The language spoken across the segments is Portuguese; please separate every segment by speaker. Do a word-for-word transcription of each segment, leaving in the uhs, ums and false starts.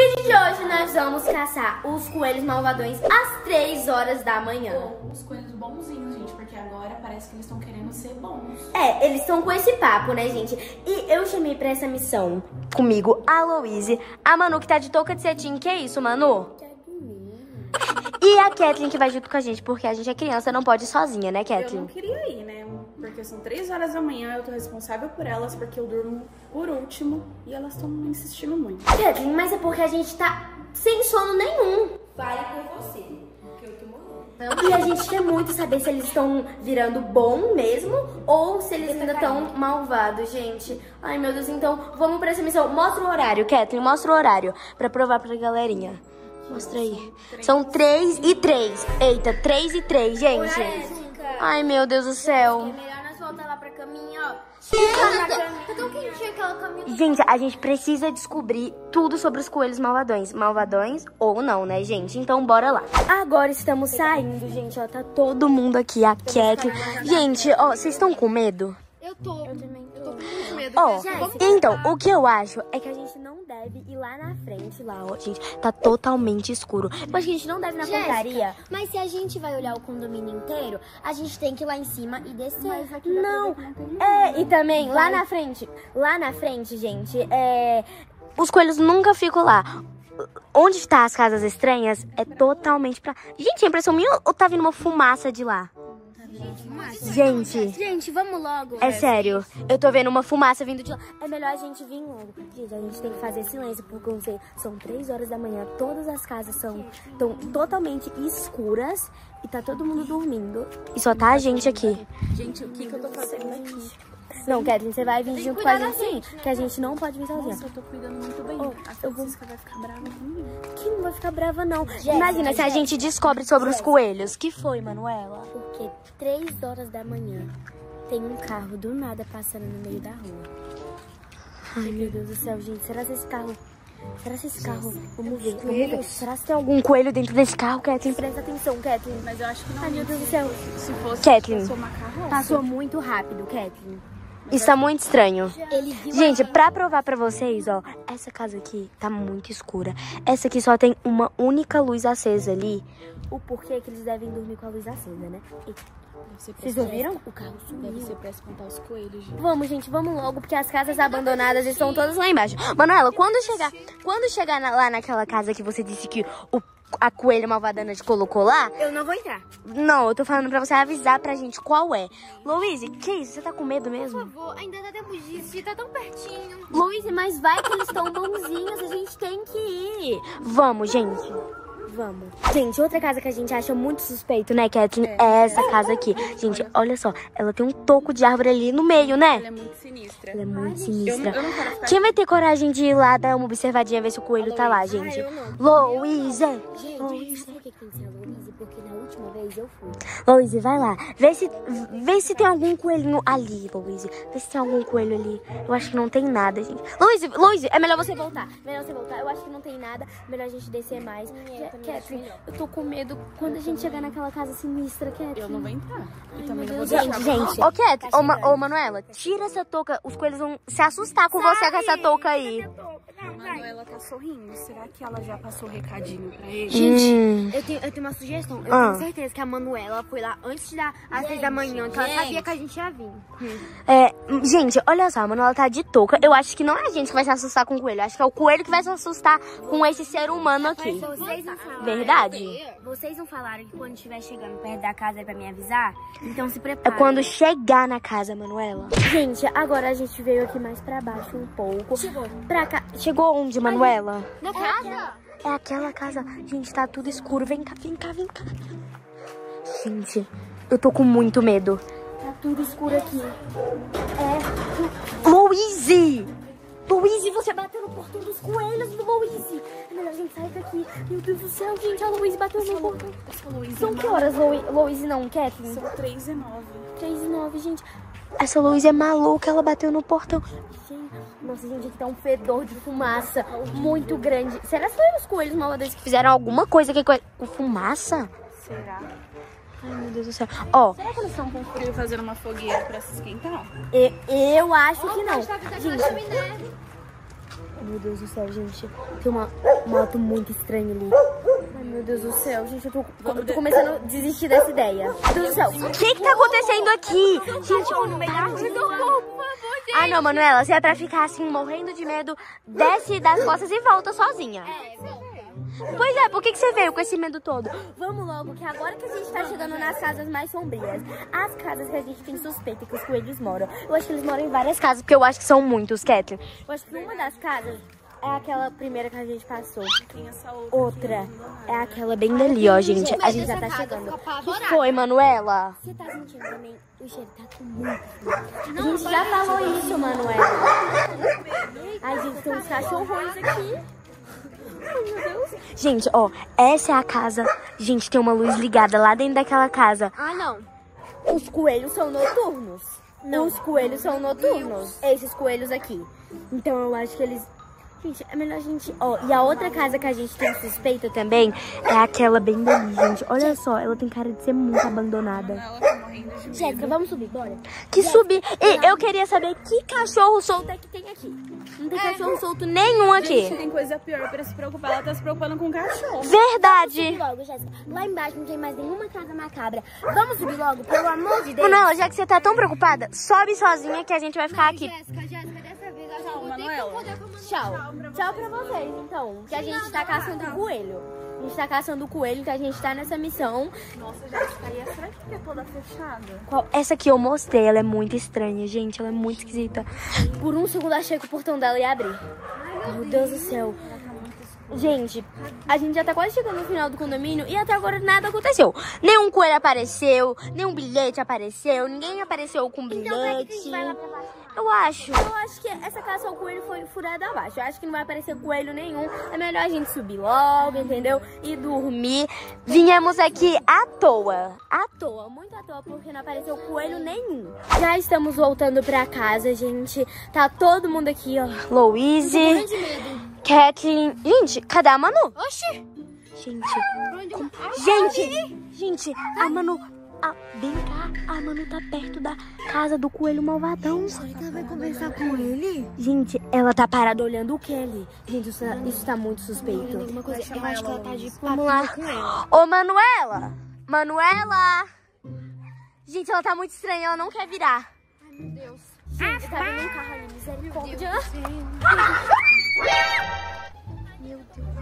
Speaker 1: vídeo de hoje nós vamos caçar os coelhos malvadões às três horas da manhã.
Speaker 2: Ou os coelhos bonzinhos, gente, porque agora parece que eles estão querendo ser bons.
Speaker 1: É, eles estão com esse papo, né, gente? E eu chamei pra essa missão comigo a Louise, a Manu que tá de touca de cetim. Que é isso, Manu? E a Kathleen que vai junto com a gente, porque a gente é criança, não pode ir sozinha, né, Kathleen?
Speaker 2: Eu não queria ir, né? Porque são três horas da manhã, eu tô responsável por elas, porque eu durmo por último e elas estão insistindo muito.
Speaker 1: Kathleen, mas é porque a gente tá sem sono nenhum. Fale por você, porque eu tô morrendo. E a gente quer muito saber se eles estão virando bom mesmo ou se eles ainda estão malvados, gente. Ai, meu Deus, então vamos pra essa missão. Mostra o horário, Kathleen, mostra o horário pra provar pra galerinha. Mostra aí. São três e três. Eita, três e três, gente. Ai, meu Deus do céu.
Speaker 3: É melhor nós voltar lá pra caminha, ó. Tá tão quentinha aquela caminha.
Speaker 1: Gente, a gente precisa descobrir tudo sobre os coelhos malvadões. Malvadões ou não, né, gente? Então, bora lá. Agora estamos saindo, gente, ó. Tá todo mundo aqui, a Kathleen. Gente, ó, vocês estão com medo?
Speaker 3: Eu tô. Eu também tô. Eu tô com muito medo.
Speaker 1: Ó, então, o que eu acho é que a gente não deve ir lá na frente, lá, ó, gente. Tá totalmente escuro. Mas a gente não deve ir na portaria.
Speaker 3: Mas se a gente vai olhar o condomínio inteiro, a gente tem que ir lá em cima e descer.
Speaker 1: Não, é, e também, lá na frente, lá na frente, gente, é... Os coelhos nunca ficam lá. Onde tá as casas estranhas é totalmente pra... Gente, a impressão minha ou tá vindo uma fumaça de lá? Gente,
Speaker 3: Gente, vamos logo.
Speaker 1: é sério, eu tô vendo uma fumaça vindo de lá. É melhor a gente vir logo. Gente, a gente tem que fazer silêncio, porque eu não sei, são três horas da manhã, todas as casas são tão totalmente escuras e tá todo mundo dormindo. E só tá a gente aqui.
Speaker 2: Gente, o que que eu tô fazendo aqui?
Speaker 1: Não, Kathleen, você vai vir junto com a gente sim, que a gente não pode vir sozinha.
Speaker 2: Nossa, eu tô cuidando muito bem.
Speaker 1: Oh,
Speaker 2: a Francisca vai ficar brava comigo.
Speaker 1: Que não vai ficar brava, não. Imagina se a gente descobre sobre os coelhos. Que foi, Manuela?
Speaker 3: Porque três horas da manhã tem um carro do nada passando no meio da rua.
Speaker 1: Ai, meu Deus do céu, gente. Será que esse carro... Será que esse carro... Vamos ver, vamos ver. Será que tem algum coelho dentro desse carro, Kathleen? Presta atenção, Kathleen.
Speaker 2: Mas eu acho que não.
Speaker 1: Ai, meu Deus do céu.
Speaker 2: Se fosse,
Speaker 1: Kathleen.
Speaker 2: passou uma carroça.
Speaker 1: Passou muito rápido, Kathleen. Isso tá muito estranho.
Speaker 3: Ele viu
Speaker 1: Gente,
Speaker 3: a...
Speaker 1: pra provar pra vocês, ó, essa casa aqui tá muito escura. Essa aqui só tem uma única luz acesa ali. O porquê que eles devem dormir com a luz acesa, né? Vocês ouviram?
Speaker 2: O carro sumiu. Deve ser pra espantar os coelhos, gente.
Speaker 1: Vamos, gente, vamos logo, porque as casas abandonadas estão todas lá embaixo. Manuela, quando chegar, quando chegar na- lá naquela casa que você disse que o, a coelha malvadana te colocou lá...
Speaker 3: Eu não vou entrar.
Speaker 1: Não, eu tô falando pra você avisar pra gente qual é. Louise, que isso? Você tá com medo mesmo?
Speaker 3: Por favor, ainda dá tempo disso. Tá tão pertinho.
Speaker 1: Louise, mas vai que eles estão bonzinhos, a gente tem que ir. Vamos, gente. Vamos. Gente, outra casa que a gente acha muito suspeito, né, Kathleen? É, é essa casa aqui. Gente, olha só. Ela tem um toco de árvore ali no meio, né?
Speaker 2: Ela é muito sinistra.
Speaker 1: Ela é muito
Speaker 2: Eu,
Speaker 1: sinistra.
Speaker 2: não- eu não quero ficar...
Speaker 1: Quem vai ter coragem de ir lá dar uma observadinha, ver se o coelho tá lá, gente? Louise!
Speaker 3: Gente, sabe o que tem que ser a Louise? Porque na última vez eu fui.
Speaker 1: Louise, vai lá. Vê se, vê se tem algum coelhinho ali, Louise. Vê se tem algum coelho ali. Eu acho que não tem nada, gente. Louise, Louise, é melhor você voltar. Melhor você voltar. Eu acho que não tem nada. Melhor a gente descer mais. Kathleen, eu tô com medo quando a gente chegar naquela casa sinistra, Kathleen.
Speaker 2: Eu não vou entrar. Eu também não
Speaker 1: Meu
Speaker 2: vou
Speaker 1: Deus,
Speaker 2: deixar.
Speaker 1: gente. Ô, Kathleen, ô, Ma- ô, Manuela, tira essa touca. Os coelhos vão se assustar com você com essa touca aí.
Speaker 2: A Manuela tá sorrindo. Será que ela já passou o recadinho pra ele?
Speaker 1: Hum.
Speaker 3: Eu tenho, eu tenho uma sugestão. Eu
Speaker 1: Ah.
Speaker 3: tenho certeza que a Manuela foi lá antes da, às seis da manhã, que ela sabia que a gente ia vir.
Speaker 1: É, gente, olha só, a Manuela tá de touca. Eu acho que não é a gente que vai se assustar com o coelho. Eu acho que é o coelho que vai se assustar com esse ser humano aqui.
Speaker 3: Vocês não falaram.
Speaker 1: Verdade?
Speaker 3: Vocês não falaram que quando estiver chegando perto da casa é pra me avisar? Então se
Speaker 1: É
Speaker 3: prepara.
Speaker 1: quando chegar na casa, Manuela. Gente, agora a gente veio aqui mais pra baixo um pouco.
Speaker 3: Chegou.
Speaker 1: Pra cá. Chegou onde, Manuela?
Speaker 3: Na casa?
Speaker 1: É aquela casa. Gente, tá tudo escuro. Vem cá, vem cá, vem cá. Gente, eu tô com muito medo. Tá tudo escuro aqui. É. Louise! Louise, você bateu no portão dos coelhos, Louise! É melhor a gente sair daqui. Meu Deus do céu, gente, a Louise bateu no portão.
Speaker 2: Essa Luísa
Speaker 1: São que horas, Lou- Louise, não, Kathleen?
Speaker 2: São três e nove.
Speaker 1: três e nove, gente. Essa Louise é maluca, ela bateu no portão. Gente, nossa, gente, aqui tá um fedor de fumaça muito grande. Será que foi os coelhos malvadões que fizeram alguma coisa que com fumaça?
Speaker 2: Será?
Speaker 1: Ai, meu Deus do céu. Ó,
Speaker 2: Será que eles estão com frio fazendo uma fogueira pra se esquentar?
Speaker 1: eu, eu acho que não. Gente,
Speaker 3: Meu Deus do céu, gente. Tem uma moto muito estranha ali.
Speaker 1: Ai, meu Deus do céu, gente, eu tô, eu tô começando a desistir dessa ideia. Meu Deus do céu, o que que tá acontecendo aqui? Gente, eu no meio da rua. Ah, não, Manuela, se é pra ficar assim, morrendo de medo, desce das costas e volta sozinha. Pois é, por que que você veio com esse medo todo? Vamos logo, que agora que a gente tá chegando nas casas mais sombrias, as casas que a gente tem suspeita que os coelhos moram. Eu acho que eles moram em várias casas, porque eu acho que são muitos, Kathleen. Eu acho que uma das casas é aquela primeira que a gente passou. Outra é aquela bem dali, ó, gente. A gente já tá chegando. O que foi, Manuela? Você tá sentindo também? O cheiro tá com muito frio. A gente já falou isso, Manuela. Ai, gente, tem uns cachorrões aqui. Ai, meu Deus. Gente, ó, essa é a casa. Gente, tem uma luz ligada lá dentro daquela casa. Ah, não. Os coelhos são noturnos. Não. Os coelhos são noturnos. Esses coelhos aqui. Então eu acho que eles... Gente, é melhor a gente... Ó, e a outra casa que a gente tem suspeita também é aquela bem dali, gente. Olha só, ela tem cara de ser muito abandonada. Jéssica, vamos subir, bora. Que subir? E eu queria saber que cachorro solto é que tem aqui. Não tem é. cachorro solto nenhum aqui.
Speaker 2: Gente, tem coisa pior pra se preocupar. Ela tá se preocupando com o cachorro.
Speaker 1: Verdade.
Speaker 3: Vamos subir logo, Jéssica. Lá embaixo não tem mais nenhuma casa macabra. Vamos subir logo, pelo amor de Deus.
Speaker 1: Não, já que você tá tão preocupada, sobe sozinha que a gente vai ficar aqui.
Speaker 3: Jéssica, Jéssica, dessa vez eu
Speaker 2: Tchau, Manuela.
Speaker 1: Tchau. Tchau pra vocês, então. Que a gente tá caçando o coelho. A gente tá caçando o coelho, que a gente tá nessa missão.
Speaker 2: Nossa, Jéssica, e essa aqui é toda fechada?
Speaker 1: Qual? Essa aqui eu mostrei, ela é muito estranha, gente. Ela é muito esquisita. Por um segundo achei que o portão dela ia abrir. Meu Deus do céu. Gente, a gente já tá quase chegando no final do condomínio e até agora nada aconteceu. Nenhum coelho apareceu, nenhum bilhete apareceu, ninguém apareceu com bilhete. Então, será que a gente vai lá pra baixo? Eu acho. Eu acho que essa caça ao coelho foi furada abaixo. Eu acho que não vai aparecer coelho nenhum. É melhor a gente subir logo, entendeu? E dormir. Viemos aqui à toa. À toa, muito à toa, porque não apareceu coelho nenhum. Já estamos voltando pra casa, gente. Tá todo mundo aqui, ó. Louise, Kathleen. Gente, cadê a Manu? Oxi. Gente, como... gente, gente, a Manu... Ah, vem cá, a Manu tá perto da casa do coelho malvadão. Será que ela vai conversar com ele? Gente, ela tá parada olhando o que ali? Gente, isso tá, isso tá muito suspeito. Alguma coisa. Eu acho que ela tá de Vamos lá. Ô, Manuela! Manuela! Gente, ela tá muito estranha, ela não quer virar. Ai, meu Deus. Gente, tá vendo um carro ali, misericórdia. Meu Deus.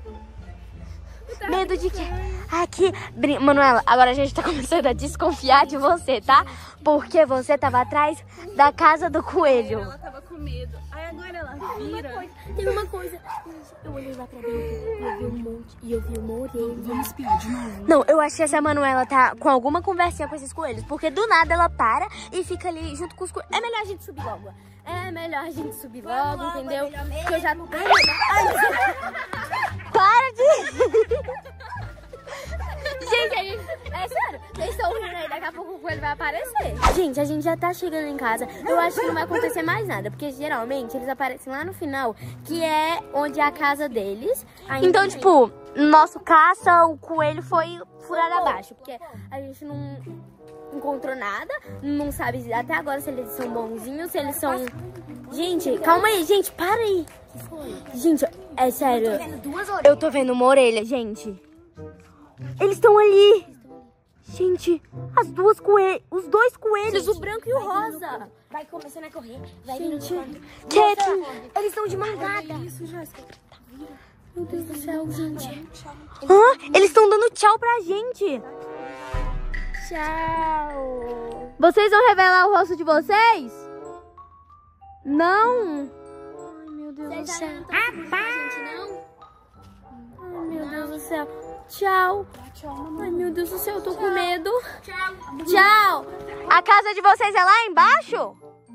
Speaker 1: Medo de quê? Aqui, Manuela, agora a gente tá começando a desconfiar de você, tá? Porque você tava atrás da casa do coelho.
Speaker 2: Ela tava com medo. Aí agora ela vira.
Speaker 3: Tem uma coisa. Eu olhei lá pra dentro e eu vi um monte. E eu vi uma orelha.
Speaker 2: Vamos espiar de novo.
Speaker 1: Não, eu acho que essa Manuela tá com alguma conversinha com esses coelhos. Porque do nada ela para e fica ali junto com os coelhos. É melhor a gente subir logo. É melhor a gente subir logo, logo entendeu? Porque eu já não... Ai, ai, para de... Gente, a gente... É sério, vocês estão rindo aí, daqui a pouco o coelho vai aparecer. Gente, a gente já tá chegando em casa. Eu acho que não vai acontecer mais nada, porque geralmente eles aparecem lá no final, que é onde é a casa deles. Aí, então, tem... tipo, nosso caça, o coelho foi furado abaixo, porque a gente não encontrou nada, não sabe até agora se eles são bonzinhos, se eles são... Gente, calma aí, gente, para aí. Gente, é sério, eu tô vendo uma orelha, gente. Eles estão ali. Gente, as duas coelhos, os dois coelhos, o branco e o rosa.
Speaker 3: Vai começando a correr. Vai
Speaker 1: gente, Kathleen, eles estão de mangada.
Speaker 2: Isso, Jéssica.
Speaker 1: Meu Deus do céu, gente. Hã? Eles estão dando tchau pra gente. Tchau. Vocês vão revelar o rosto de vocês? Não? Ai, meu Deus do céu. Ai, meu Deus do céu. Tchau. Ai, meu Deus do céu, eu tô com medo. Tchau. Tchau. A casa de vocês é lá embaixo?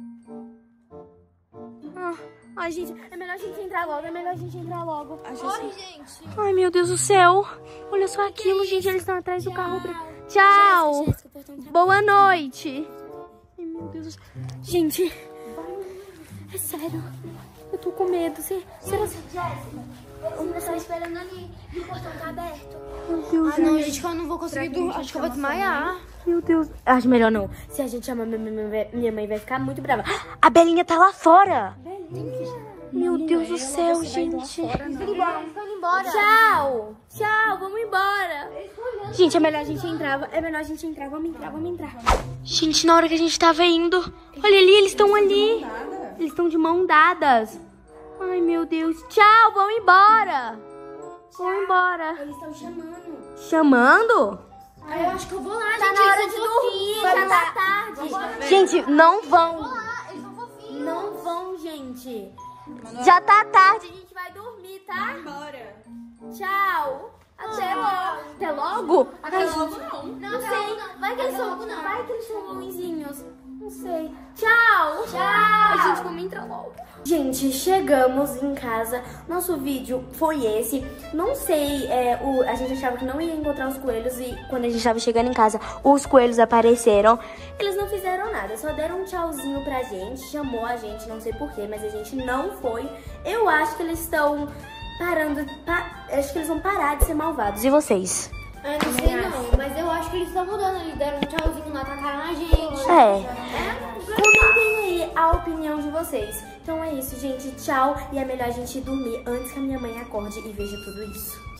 Speaker 1: Ah, ai, gente, é melhor a gente entrar logo, é melhor a gente entrar logo.
Speaker 2: Corre, gente.
Speaker 1: Ai, meu Deus do céu. Olha só aquilo, gente, eles estão atrás do carro. Pra... Tchau. Boa noite. Ai, meu Deus do céu. Gente, é sério, eu tô com medo. Será que...
Speaker 3: Você tá esperando ali e o portão tá aberto.
Speaker 1: Meu Deus,
Speaker 3: ah, não, gente, que eu não vou conseguir dormir. Acho que eu vou desmaiar.
Speaker 1: Meu Deus. Acho melhor não. Se a gente chamar, minha mãe, minha mãe vai ficar muito brava. A Belinha tá lá fora.
Speaker 3: Belinha?
Speaker 1: Meu Deus do céu, gente. Eles estão indo embora. Tchau. Tchau, vamos embora. Gente, é melhor a gente entrar. É melhor a gente entrar. Vamos entrar, vamos entrar. Gente, na hora que a gente tava indo. Olha ali, eles estão ali. Eles estão de mão dadas. Ai, meu Deus. Tchau, vamos embora. Vamos embora. Eles estão chamando. Chamando?
Speaker 3: Ah, eu acho que eu vou lá,
Speaker 1: tá
Speaker 3: gente.
Speaker 1: Na hora de dormir, já tá tarde. Gente, não vão. Não vão, gente. Já tá tarde, a gente vai dormir, tá?
Speaker 2: Bora.
Speaker 1: Tchau. Até logo. Até logo?
Speaker 2: Até logo não.
Speaker 1: Não sei. Vai que eles são, vai que eles são bonzinhos. Não sei. Tchau. Tchau. A gente como entra logo. Gente, chegamos em casa. Nosso vídeo foi esse. Não sei, é, o, a gente achava que não ia encontrar os coelhos e quando a gente estava chegando em casa, os coelhos apareceram. Eles não fizeram nada, só deram um tchauzinho pra gente, chamou a gente, não sei porquê, mas a gente não foi. Eu acho que eles estão parando, pa, acho que eles vão parar de ser malvados. E vocês?
Speaker 3: Eu não sei não, mas eu acho que eles estão mudando. Eles deram um tchauzinho lá, atacaram a gente.
Speaker 1: É. é. Comentem aí a opinião de vocês. Então é isso, gente. Tchau. E é melhor a gente dormir antes que a minha mãe acorde e veja tudo isso.